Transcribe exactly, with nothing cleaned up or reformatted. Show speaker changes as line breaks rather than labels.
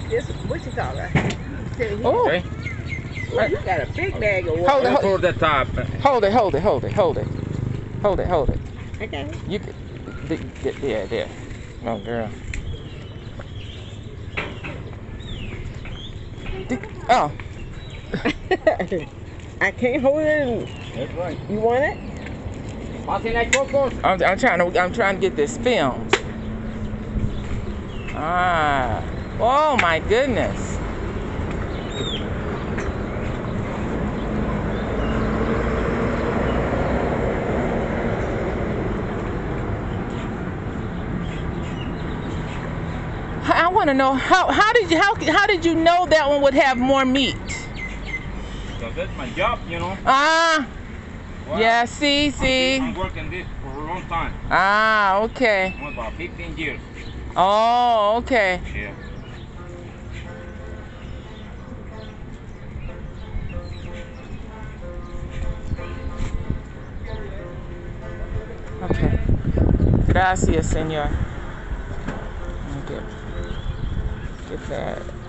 this, what you call it?
Oh.
Okay.
Well, you got a big bag of
Hold
water.
it, hold,
For the top.
hold it, hold it, hold it, hold it. Hold it, hold it.
Okay.
You could, th- th- there, there. Oh, girl. Th- Oh.
I can't hold it.
That's right.
You want it?
Passing like cocos.
I'm, I'm trying to, I'm trying to get this filmed. Ah. Oh my goodness. I want to know how how did you how how did you know that one would have more meat?
So that's my job, you know.
Ah,
Well,
yeah. See, see.
I'm working this for a long time.
Ah, okay.
About fifteen years.
Oh, okay.
Yeah.
Okay. Gracias, señor. Get, get that.